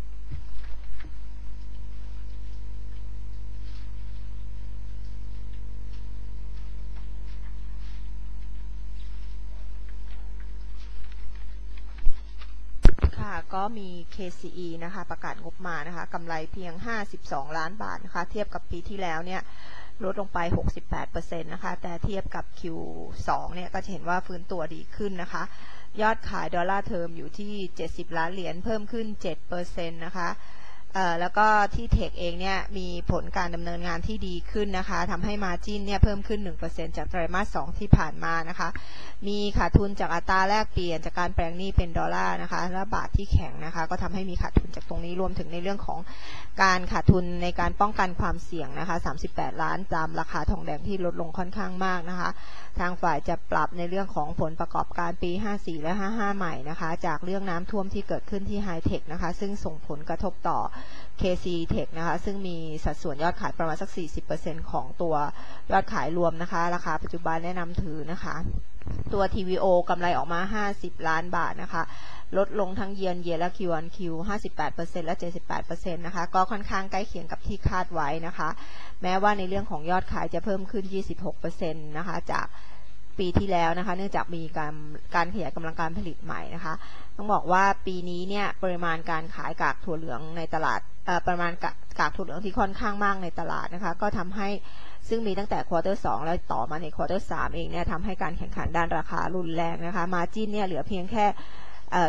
ค่ะก็มี เค ซี อี นะคะประกาศงบมานะคะกำไรเพียงห้าสิบสองล้านบาทนะคะเทียบกับปีที่แล้วเนี่ยลดลงไป หกสิบแปดเปอร์เซ็นต์ นะคะแต่เทียบกับ คิว สอง เนี่ยก็จะเห็นว่าฟื้นตัวดีขึ้นนะคะยอดขายดอลลาร์เทอมอยู่ที่เจ็ดสิบล้านเหรียญเพิ่มขึ้น เจ็ดเปอร์เซ็นต์ นะคะเอ่อแล้วก็ที่เทคเองเนี่ยมีผลการดำเนินงานที่ดีขึ้นนะคะทำให้มาร์จิ้นเนี่ยเพิ่มขึ้น หนึ่งเปอร์เซ็นต์ จากไตรมาสสองที่ผ่านมานะคะมีขาดทุนจากอัตราแลกเปลี่ยนจากการแปลงหนี้เป็นดอลลาร์นะคะและบาทที่แข็งนะคะก็ทำให้มีขาดทุนจากตรงนี้รวมถึงในเรื่องของการขาดทุนในการป้องกันความเสี่ยงนะคะสามสิบแปดล้านตามราคาทองแดงที่ลดลงค่อนข้างมากนะคะทางฝ่ายจะปรับในเรื่องของผลประกอบการปีห้าสี่และห้าห้าใหม่นะคะจากเรื่องน้ำท่วมที่เกิดขึ้นที่ไฮเทคนะคะซึ่งส่งผลกระทบต่อ เค ซี Tech นะคะซึ่งมีสัดส่วนยอดขายประมาณสัก สี่สิบเปอร์เซ็นต์ ของตัวยอดขายรวมนะคะราคาปัจจุบันแนะนำถือนะคะตัว ที วี โอ กำไรออกมาห้าสิบล้านบาทนะคะลดลงทั้ง Year on Year และ Q on Q ห้าสิบแปดเปอร์เซ็นต์ และ เจ็ดสิบแปดเปอร์เซ็นต์ นะคะก็ค่อนข้างใกล้เคียงกับที่คาดไว้นะคะแม้ว่าในเรื่องของยอดขายจะเพิ่มขึ้น ยี่สิบหกเปอร์เซ็นต์ นะคะจากปีที่แล้วนะคะเนื่องจากมีการการขยายกำลังการผลิตใหม่นะคะต้องบอกว่าปีนี้เนี่ยปริมาณการขายกากถั่วเหลืองในตลาดประมาณกากถั่วเหลืองที่ค่อนข้างมากในตลาดนะคะก็ทำให้ซึ่งมีตั้งแต่ควอเตอร์สองแล้วต่อมาในควอเตอร์สามเองเนี่ยทำให้การแข่งขันด้านราคารุนแรงนะคะมาร์จิ้นเนี่ยเหลือเพียงแค่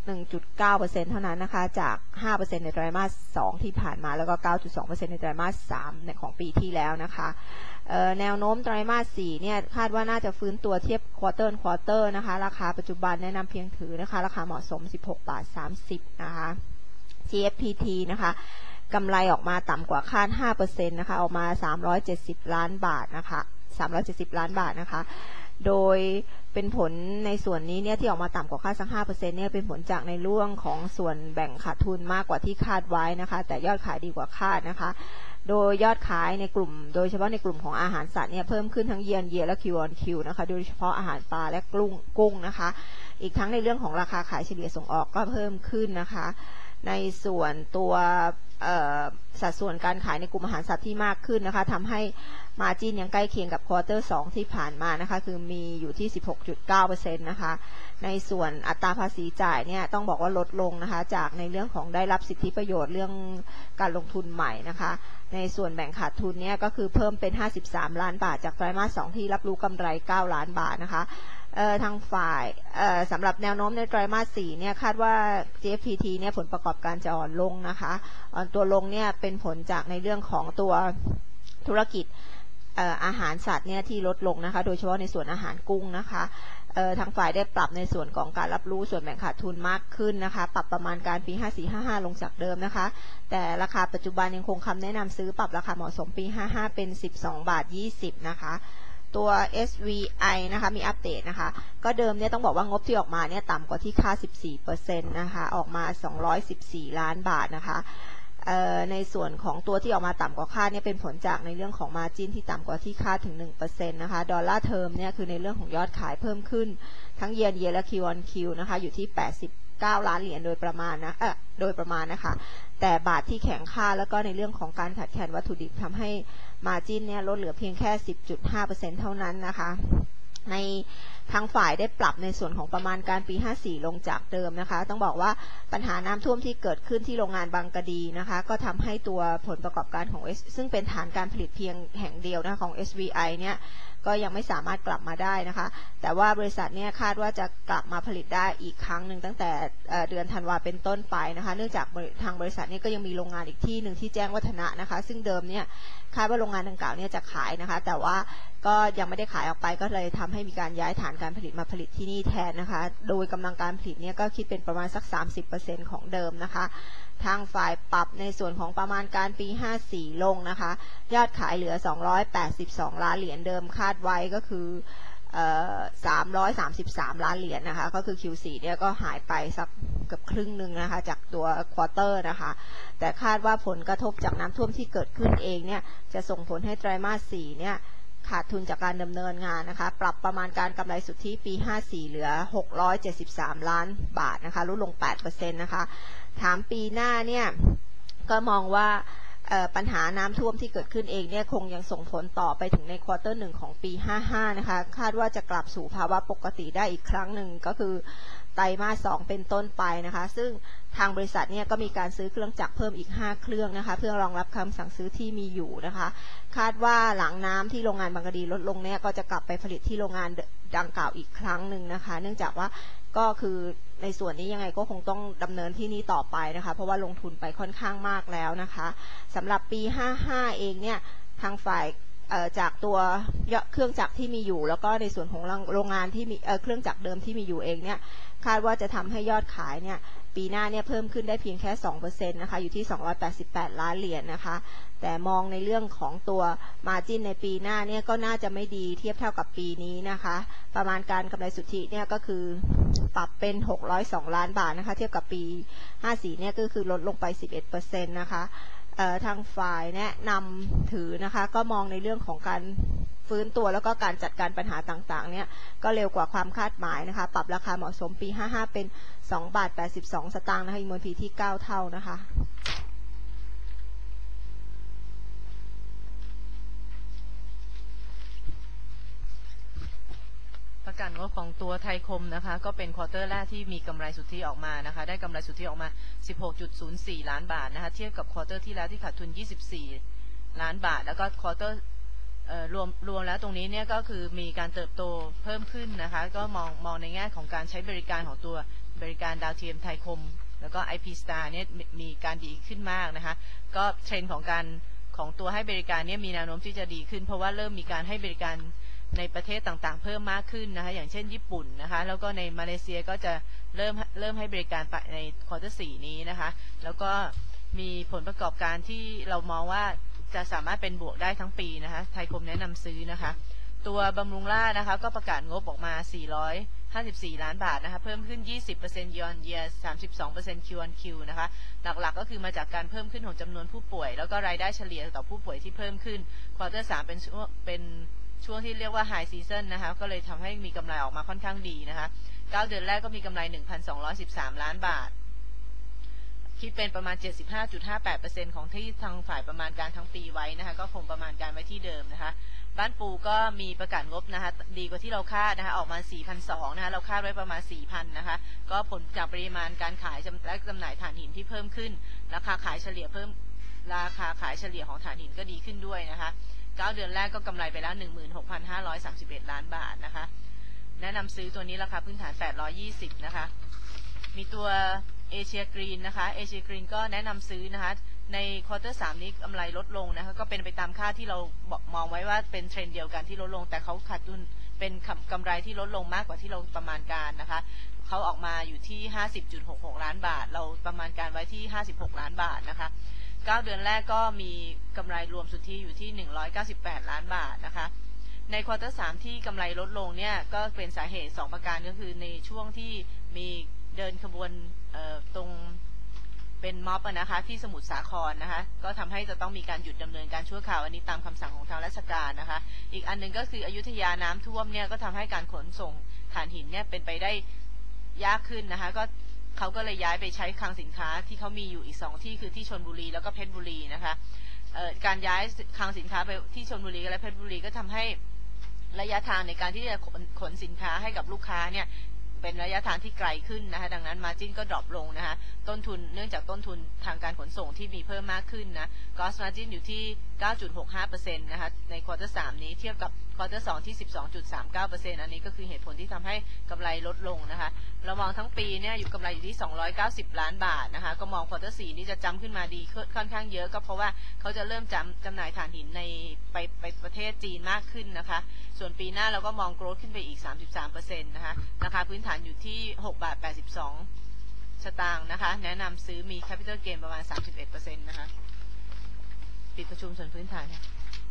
หนึ่งจุดเก้าเปอร์เซ็นต์ เท่านั้นนะคะจาก ห้าเปอร์เซ็นต์ ในไตรมาสสองที่ผ่านมาแล้วก็ เก้าจุดสองเปอร์เซ็นต์ ในไตรมาสสามของปีที่แล้วนะคะแนวโน้มไตรมาสสี่เนี่ยคาดว่าน่าจะฟื้นตัวเทียบ quarter on quarter นะคะราคาปัจจุบันแนะนำเพียงถือนะคะราคาเหมาะสมสิบหกบาทสามสิบนะคะ จี เอฟ พี ที นะคะกำไรออกมาต่ำกว่าคาด ห้าเปอร์เซ็นต์ นะคะออกมาสามร้อยเจ็ดสิบล้านบาทนะคะสามร้อยเจ็ดสิบล้านบาทนะคะโดยเป็นผลในส่วนนี้เนี่ยที่ออกมาต่ำกว่าคาดสัก ห้าเปอร์เซ็นต์ เนี่ยเป็นผลจากในเรื่องของส่วนแบ่งขาดทุนมากกว่าที่คาดไว้นะคะแต่ยอดขายดีกว่าคาดนะคะโดยยอดขายในกลุ่มโดยเฉพาะในกลุ่มของอาหารสัตว์เนี่ยเพิ่มขึ้นทั้งเยียนเยียและ Q on Q นะคะโดยเฉพาะอาหารปลาและกุ้งกุ้งนะคะอีกทั้งในเรื่องของราคาขายเฉลี่ยส่งออกก็เพิ่มขึ้นนะคะในส่วนตัวสัดส่วนการขายในกลุ่มอาหารสัตว์ที่มากขึ้นนะคะทำให้มาร์จิ้นยังใกล้เคียงกับควอเตอร์สองที่ผ่านมานะคะคือมีอยู่ที่ สิบหกจุดเก้าเปอร์เซ็นต์ นะคะในส่วนอัตราภาษีจ่ายเนี่ยต้องบอกว่าลดลงนะคะจากในเรื่องของได้รับสิทธิประโยชน์เรื่องการลงทุนใหม่นะคะในส่วนแบ่งขาดทุนเนี่ยก็คือเพิ่มเป็นห้าสิบสามล้านบาทจากไตรมาสสองที่รับรู้กำไรเก้าล้านบาทนะคะเอ่อทางฝ่ายเอ่อสำหรับแนวโน้มในไตรมาสสี่เนี่ยคาดว่า จี เอฟ พี ที เนี่ยผลประกอบการจะอ่อนลงนะคะอ่อนตัวลงเนี่ยเป็นผลจากในเรื่องของตัวธุรกิจเอ่ออาหารสัตว์เนี่ยที่ลดลงนะคะโดยเฉพาะในส่วนอาหารกุ้งนะคะเอ่อทางฝ่ายได้ปรับในส่วนของการรับรู้ส่วนแบ่งขาดทุนมากขึ้นนะคะปรับประมาณการปีห้าสี่ห้าห้าลงจากเดิมนะคะแต่ราคาปัจจุบันยังคงคำแนะนำซื้อปรับราคาเหมาะสมปีห้าห้าเป็นสิบสองบาทยี่สิบนะคะตัว เอส วี ไอ นะคะมีอัปเดตนะคะก็เดิมเนี่ยต้องบอกว่างบที่ออกมาเนี่ยต่ำกว่าที่คาด สิบสี่เปอร์เซ็นต์ นะคะออกมาสองร้อยสิบสี่ล้านบาทนะคะในส่วนของตัวที่ออกมาต่ำกว่าคาดเนี่ยเป็นผลจากในเรื่องของ margin ที่ต่ำกว่าที่คาดถึง หนึ่งเปอร์เซ็นต์ นะคะดอลลาร์เทอมเนี่ยคือในเรื่องของยอดขายเพิ่มขึ้นทั้ง year on year และ Q on Q นะคะอยู่ที่แปดสิบเก้าล้านเหรียญโดยประมาณนะเออโดยประมาณนะคะแต่บาทที่แข็งค่าแล้วก็ในเรื่องของการขาดแคลนวัตถุดิบทำให้ margin เนี่ยลดเหลือเพียงแค่ สิบจุดห้าเปอร์เซ็นต์ เท่านั้นนะคะในทางฝ่ายได้ปรับในส่วนของประมาณการปีห้าสี่ลงจากเดิมนะคะต้องบอกว่าปัญหาน้ำท่วมที่เกิดขึ้นที่โรงงานบางกะดีนะคะก็ทำให้ตัวผลประกอบการของ S ซึ่งเป็นฐานการผลิตเพียงแห่งเดียวนะคะของ เอส วี ไอ เนี่ยก็ยังไม่สามารถกลับมาได้นะคะแต่ว่าบริษัทเนี่ยคาดว่าจะกลับมาผลิตได้อีกครั้งหนึ่งตั้งแต่เดือนธันวาเป็นต้นไปนะคะเนื่องจากทางบริษัทเนี่ยก็ยังมีโรงงานอีกที่หนึ่งที่แจ้งวัฒนะนะคะซึ่งเดิมเนี่ยคาดว่าโรงงานดังกล่าวเนี่ยจะขายนะคะแต่ว่าก็ยังไม่ได้ขายออกไปก็เลยทำให้มีการย้ายฐานการผลิตมาผลิตที่นี่แทนนะคะโดยกำลังการผลิตเนี่ยก็คิดเป็นประมาณสัก สามสิบเปอร์เซ็นต์ ของเดิมนะคะทางฝ่ายปรับในส่วนของประมาณการปีห้าสี่ลงนะคะยอดขายเหลือสองร้อยแปดสิบสองล้านเหรียญเดิมคาดไว้ก็คือเอ่อสามร้อยสามสิบสามล้านเหรียญนะคะก็คือ คิว โฟร์ เนี่ยก็หายไปสักเกือบครึ่งหนึ่งนะคะจากตัวควอเตอร์นะคะแต่คาดว่าผลกระทบจากน้ำท่วมที่เกิดขึ้นเองเนี่ยจะส่งผลให้ไตรมาสสี่เนี่ยขาดทุนจากการดำเนินงานนะคะปรับประมาณการกำไรสุทธิปีห้าสี่เหลือหกร้อยเจ็ดสิบสามล้านบาทนะคะลดลง แปดเปอร์เซ็นต์ นะคะถามปีหน้าเนี่ยก็มองว่าปัญหาน้ำท่วมที่เกิดขึ้นเองเนี่ยคงยังส่งผลต่อไปถึงในควอเตอร์หนึ่งของปีห้าห้านะคะคาดว่าจะกลับสู่ภาวะปกติได้อีกครั้งหนึ่งก็คือไตรมาสสองเป็นต้นไปนะคะซึ่งทางบริษัทเนี่ยก็มีการซื้อเครื่องจักรเพิ่มอีกห้าเครื่องนะคะเพื่อรองรับคำสั่งซื้อที่มีอยู่นะคะคาดว่าหลังน้ำที่โรงงานบางกะดีลดลงเนี่ยก็จะกลับไปผลิตที่โรงงานดังกล่าวอีกครั้งหนึ่งนะคะเนื่องจากว่าก็คือในส่วนนี้ยังไงก็คงต้องดำเนินที่นี้ต่อไปนะคะเพราะว่าลงทุนไปค่อนข้างมากแล้วนะคะสำหรับปีห้าห้าเองเนี่ยทางฝ่ายจากตัวเครื่องจักรที่มีอยู่แล้วก็ในส่วนของโรงงานที่มีเครื่องจักรเดิมที่มีอยู่เองเนี่ยคาดว่าจะทำให้ยอดขายเนี่ยปีหน้าเนี่ยเพิ่มขึ้นได้เพียงแค่ สองเปอร์เซ็นต์ นะคะอยู่ที่สองร้อยแปดสิบแปดล้านเหรียญนะคะแต่มองในเรื่องของตัว margin ในปีหน้าเนี่ยก็น่าจะไม่ดีเทียบเท่ากับปีนี้นะคะประมาณการกำไรสุทธิเนี่ยก็คือปรับเป็นหกร้อยสองล้านบาทนะคะเทียบกับปีห้าสี่เนี่ยก็คือลดลงไป สิบเอ็ดเปอร์เซ็นต์ นะคะทางฝ่ายแนะนำถือนะคะก็มองในเรื่องของการฟื้นตัวแล้วก็การจัดการปัญหาต่างๆเนี่ยก็เร็วกว่าความคาดหมายนะคะปรับราคาเหมาะสมปีห้าห้าเป็นสองบาทแปดสิบสองสตางค์นะคะอีกมูล พี ที่เก้าเท่านะคะประกันงบของตัวไทยคมนะคะก็เป็นควอเตอร์แรกที่มีกำไรสุทธิออกมานะคะได้กำไรสุทธิออกมา สิบหกจุดศูนย์สี่ ล้านบาทนะคะเทียบกับควอเตอร์ที่แล้วที่ขาดทุนยี่สิบสี่ล้านบาทแล้วก็ควอเตอร์รวมรวมแล้วตรงนี้เนี่ยก็คือมีการเติบโตเพิ่มขึ้นนะคะก็มองมองในแง่ของการใช้บริการของตัวบริการดาวเทียมไทยคมแล้วก็ ไอ พี Star เนี่ยมีการดีขึ้นมากนะคะก็เทรนด์ของการของตัวให้บริการเนี่ยมีแนวโน้มที่จะดีขึ้นเพราะว่าเริ่มมีการให้บริการในประเทศต่างๆเพิ่มมากขึ้นนะคะอย่างเช่นญี่ปุ่นนะคะแล้วก็ในมาเลเซียก็จะเริ่มเริ่มให้บริการในควอเตอร์สี่นี้นะคะแล้วก็มีผลประกอบการที่เรามองว่าจะสามารถเป็นบวกได้ทั้งปีนะคะไทยคมแนะนำซื้อนะคะตัวบำรุงราษฎร์นะคะก็ประกาศงบออกมาสี่ร้อยห้าสิบสี่ล้านบาทนะคะเพิ่มขึ้น ยี่สิบเปอร์เซ็นต์ year on year สามสิบสองเปอร์เซ็นต์ Q on Q นะคะหลักๆก็คือมาจากการเพิ่มขึ้นของจำนวนผู้ป่วยแล้วก็รายได้เฉลี่ยต่อผู้ป่วยที่เพิ่มขึ้นควอเตอร์สามเป็นช่วงเป็นช่วงที่เรียกว่า high season นะคะก็เลยทำให้มีกำไรออกมาค่อนข้างดีนะคะเก้าเดือนแรกก็มีกำไร หนึ่งพันสองร้อยสิบสามล้านบาทคิดเป็นประมาณ เจ็ดสิบห้าจุดห้าแปดเปอร์เซ็นต์ ของที่ทางฝ่ายประมาณการทั้งปีไว้นะคะก็คงประมาณการไว้ที่เดิมนะคะบ้านปูก็มีประกาศงบนะคะดีกว่าที่เราคาดนะคะออกมา สี่พันสองร้อย นะคะเราคาดไว้ประมาณ สี่พัน นะคะก็ผลจากปริมาณการขายและจำหน่ายถ่านหินที่เพิ่มขึ้นราคาขายเฉลี่ยเพิ่มราคาขายเฉลี่ยของถ่านหินก็ดีขึ้นด้วยนะคะเก้าเดือนแรกก็กำไรไปแล้ว หนึ่งหมื่นหกพันห้าร้อยสามสิบเอ็ด ล้านบาทนะคะแนะนำซื้อตัวนี้ราคาพื้นฐานแปดร้อยยี่สิบนะคะมีตัวเอเชียกรีนนะคะเอเชียกรีนก็แนะนำซื้อนะคะในควอเตอร์สามนี้กำไรลดลงนะคะก็เป็นไปตามค่าที่เราบอกมองไว้ว่าเป็นเทรนด์เดียวกันที่ลดลงแต่เขาขาดทุนเป็นกำไรที่ลดลงมากกว่าที่เราประมาณการนะคะเขาออกมาอยู่ที่ ห้าสิบจุดหกหก ล้านบาทเราประมาณการไว้ที่ห้าสิบหกล้านบาทนะคะเก้าเดือนแรกก็มีกำไรรวมสุทธิอยู่ที่หนึ่งร้อยเก้าสิบแปดล้านบาทนะคะในควอเตอร์สามที่กำไรลดลงเนี่ยก็เป็นสาเหตุสองประการก็คือในช่วงที่มีเดินขบวนตรงเป็นม็อบนะคะที่สมุทรสาครนะคะก็ทำให้จะต้องมีการหยุดดำเนินการชั่วคราวอันนี้ตามคำสั่งของทางราชการนะคะอีกอันหนึ่งก็คืออยุธยาน้ำท่วมเนี่ยก็ทำให้การขนส่งถ่านหินเนี่ยเป็นไปได้ยากขึ้นนะคะก็เขาก็เลยย้ายไปใช้คลังสินค้าที่เขามีอยู่อีกสองที่คือที่ชลบุรีแล้วก็เพชรบุรีนะคะการย้ายคลังสินค้าไปที่ชลบุรีและเพชรบุรีก็ทำให้ระยะทางในการที่จะขนสินค้าให้กับลูกค้าเนี่ยเป็นระยะทางที่ไกลขึ้นนะคะดังนั้นมาร์จิ้นก็ดรอปลงนะคะต้นทุนเนื่องจากต้นทุนทางการขนส่งที่มีเพิ่มมากขึ้นนะ Gross Margin อยู่ที่ เก้าจุดหกห้าเปอร์เซ็นต์ นะคะในควอเตอร์สามนี้เทียบกับควอเตอร์สองที่ สิบสองจุดสามเก้าเปอร์เซ็นต์ อันนี้ก็คือเหตุผลที่ทำให้กำไรลดลงนะคะเรามองทั้งปีเนี่ยอยู่กำไรอยู่ที่สองร้อยเก้าสิบล้านบาทนะคะก็มองควอเตอร์สี่นี้จะจำขึ้นมาดีค่อนข้างเยอะก็เพราะว่าเขาจะเริ่มจำจำหน่ายถ่านหินในไปไปประเทศจีนมากขึ้นนะคะส่วนปีหน้าเราก็มองโกรธขึ้นไปอีก สามสิบสามเปอร์เซ็นต์ นะคะราคาพื้นฐานอยู่ที่หกบาทแปดสิบสองสตางค์นะคะแนะนำซื้อมี Capital Gain ประมาณ สามสิบเอ็ดเปอร์เซ็นต์ นะคะปิดประชุมส่วนพื้นฐานค่ะ